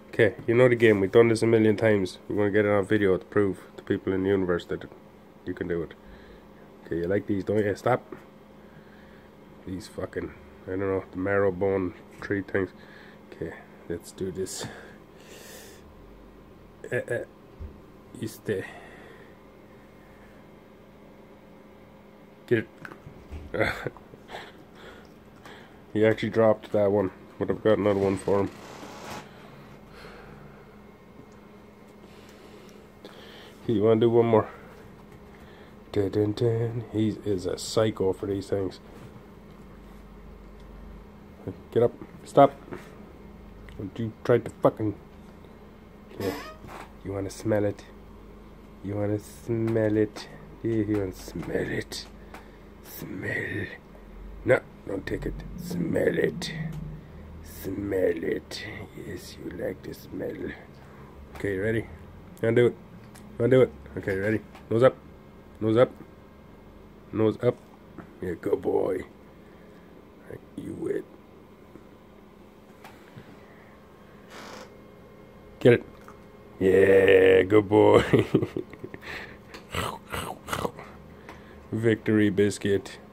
Okay, you know the game. We've done this a million times. We're going to get it on video to prove to people in the universe that you can do it. Okay, you like these, don't you? Stop. These fucking, I don't know, the marrow bone tree things. Okay, let's do this. You stay. Get it. He actually dropped that one, but I've got another one for him. You want to do one more? Dun, dun, dun. He is a psycho for these things. Get up. Stop. Don't you try to fucking... Okay. You want to smell it? You want to smell it? Yeah, you want to smell it? Smell. No, don't take it. Smell it. Smell it. Yes, you like to smell. Okay, ready? You want to do it? You want to do it? Okay, ready? Nose up. Nose up. Nose up. Yeah, good boy. Right, you wet. Get it. Yeah, good boy. Victory biscuit.